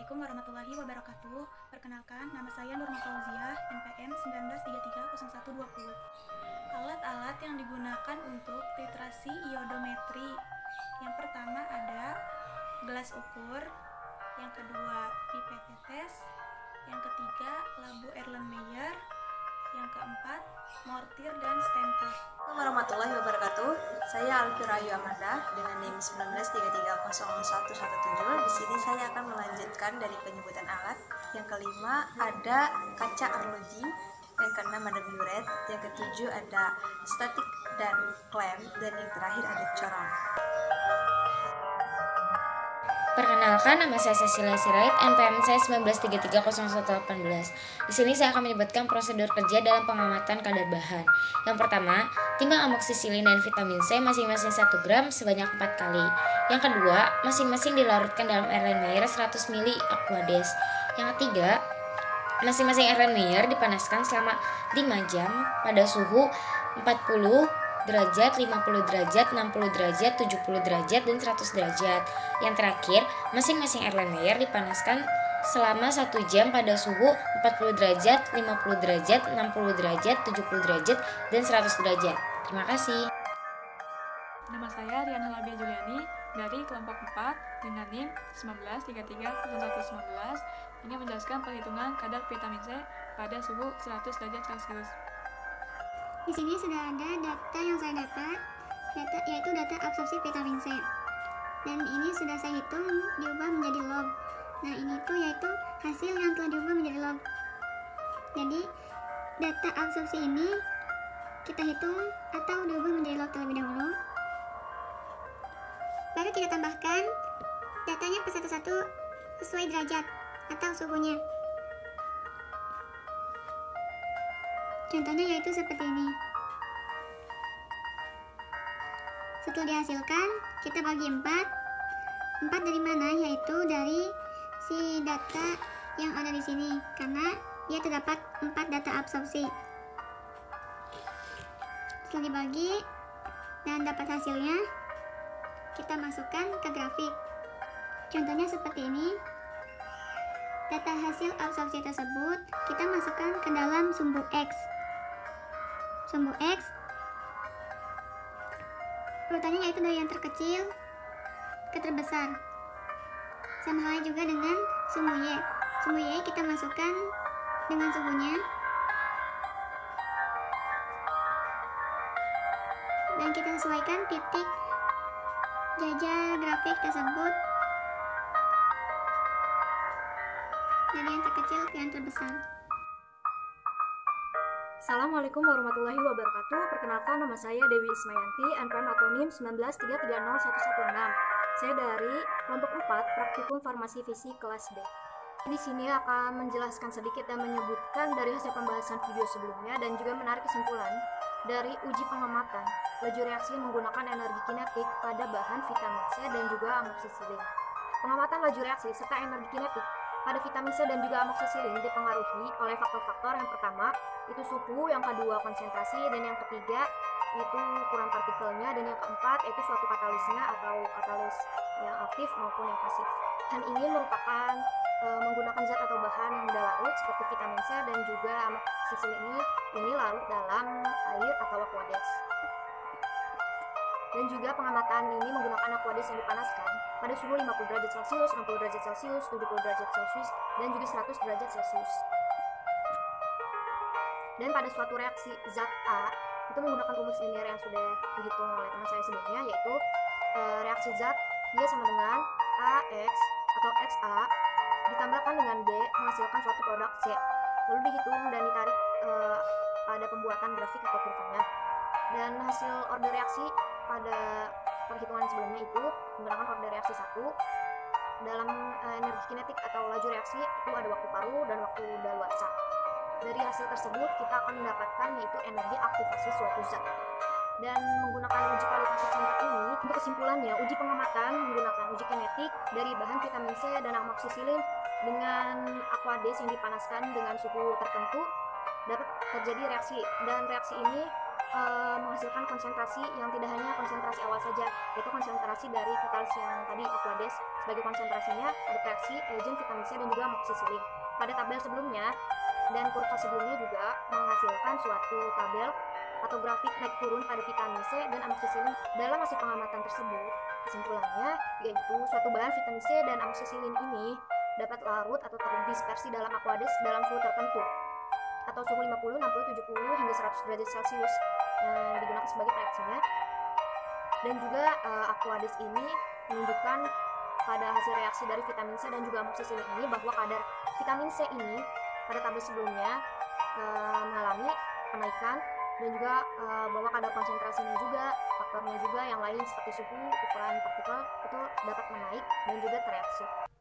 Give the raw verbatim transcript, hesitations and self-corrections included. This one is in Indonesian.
Assalamualaikum warahmatullahi wabarakatuh. Perkenalkan, nama saya Nurma Fauziah, N P M sembilan belas tiga tiga nol satu dua nol. Alat-alat yang digunakan untuk titrasi iodometri. Yang pertama ada gelas ukur, yang kedua pipet tetes, yang ketiga labu Erlenmeyer, yang keempat mortir dan stempel. Assalamualaikum warahmatullahi wabarakatuh. Saya Alfira Ayu Amanda dengan NIM sembilan belas tiga tiga nol satu satu tujuh. Di sini saya akan melanjutkan dari penyebutan alat. Yang kelima ada kaca arloji, yang keenam ada buret, yang ketujuh ada statik dan klem, dan yang terakhir ada corong. Perkenalkan, nama saya Cecilia Sirait, N P M saya sembilan belas tiga tiga nol satu delapan belas. Di sini saya akan menyebutkan prosedur kerja dalam pengamatan kadar bahan. Yang pertama, timbang amoksisilin dan vitamin C masing-masing satu gram sebanyak empat kali. Yang kedua, masing-masing dilarutkan dalam Erlenmeyer seratus mililiter Aquades. Yang ketiga, masing-masing Erlenmeyer dipanaskan selama lima jam pada suhu empat puluh derajat, lima puluh derajat, enam puluh derajat, tujuh puluh derajat, dan seratus derajat. Yang terakhir, masing-masing Erlenmeyer dipanaskan selama satu jam pada suhu empat puluh derajat, lima puluh derajat, enam puluh derajat, tujuh puluh derajat, dan seratus derajat. Terima kasih. Nama saya Rian Halabia Juliani dari kelompok empat dengan NIM sembilan belas tiga tiga nol satu satu satu ingin menjelaskan perhitungan kadar vitamin C pada suhu seratus derajat Celcius. Di sini sudah ada data yang saya dapat, data yaitu data absorpsi vitamin C. Dan ini sudah saya hitung diubah menjadi log. Nah, ini tuh yaitu hasil yang telah diubah menjadi log. Jadi, data absorpsi ini kita hitung atau diubah menjadi log terlebih dahulu. Baru kita tambahkan datanya per satu-satu sesuai derajat atau suhunya. Contohnya yaitu seperti ini. Setelah dihasilkan, kita bagi empat. empat dari mana? Yaitu dari si data yang ada di sini, karena dia terdapat empat data absorpsi. Setelah dibagi dan dapat hasilnya, kita masukkan ke grafik. Contohnya seperti ini. Data hasil absorpsi tersebut kita masukkan ke dalam sumbu X. Sumbu X urutannya yaitu dari yang terkecil ke terbesar. Sama halnya juga dengan sumbu Y. Sumbu Y kita masukkan dengan suhunya. Dan kita sesuaikan titik jajar grafik tersebut dari yang terkecil ke yang terbesar. Assalamualaikum warahmatullahi wabarakatuh. Perkenalkan, nama saya Dewi Ismayanti, N P M atau NIM sembilan belas tiga tiga nol satu satu enam. Saya dari kelompok empat Praktikum Farmasi Visi kelas B. Di sini akan menjelaskan sedikit dan menyebutkan dari hasil pembahasan video sebelumnya dan juga menarik kesimpulan dari uji pengamatan laju reaksi menggunakan energi kinetik pada bahan vitamin C dan juga amoksisilin. Pengamatan laju reaksi serta energi kinetik pada vitamin C dan juga amoksisilin dipengaruhi oleh faktor-faktor yang pertama itu suhu, yang kedua konsentrasi, dan yang ketiga itu ukuran partikelnya, dan yang keempat yaitu suatu katalisnya atau katalis yang aktif maupun yang pasif. Dan ini merupakan e, menggunakan zat atau bahan yang mudah larut seperti vitamin C dan juga amoksisilin ini ini larut dalam air atau Aquades. Dan juga pengamatan ini menggunakan Aquades yang dipanaskan pada suhu lima puluh derajat Celcius, enam puluh derajat Celcius, tujuh puluh derajat Celcius, dan juga seratus derajat Celcius. Dan pada suatu reaksi zat A itu menggunakan rumus linear yang sudah dihitung oleh teman saya sebelumnya, yaitu e, reaksi zat Y sama dengan A X atau X A ditambahkan dengan B menghasilkan suatu produk C. Lalu dihitung dan ditarik e, pada pembuatan grafik atau kurvanya. Dan hasil order reaksi pada perhitungan sebelumnya itu menggunakan order reaksi satu. Dalam e, energi kinetik atau laju reaksi itu ada waktu paruh dan waktu daluarsa. Dari hasil tersebut kita akan mendapatkan yaitu energi aktivasi suatu zat. Dan menggunakan uji kualitatif singkat ini, untuk kesimpulannya uji pengamatan menggunakan uji kinetik dari bahan vitamin C dan amoksisilin dengan Aquades yang dipanaskan dengan suhu tertentu dapat terjadi reaksi, dan reaksi ini e, menghasilkan konsentrasi yang tidak hanya konsentrasi awal saja, yaitu konsentrasi dari katalis yang tadi Aquades. Sebagai konsentrasinya ada reaksi agen vitamin C dan juga amoksisilin. Pada tabel sebelumnya dan kurva sebelumnya juga menghasilkan suatu tabel atau grafik naik turun pada vitamin C dan amoksisilin. Dalam hasil pengamatan tersebut, kesimpulannya yaitu suatu bahan vitamin C dan amoksisilin ini dapat larut atau terdispersi dalam Aquades dalam suhu tertentu atau suhu lima puluh, enam puluh, tujuh puluh hingga seratus derajat Celcius yang digunakan sebagai reaksinya. Dan juga uh, Aquades ini menunjukkan pada hasil reaksi dari vitamin C dan juga amoksisilin ini bahwa kadar vitamin C ini pada tabel sebelumnya uh, mengalami kenaikan, dan juga uh, bahwa kadar konsentrasinya juga, faktornya juga yang lain seperti suhu, ukuran partikel itu dapat menaik dan juga tereaksi.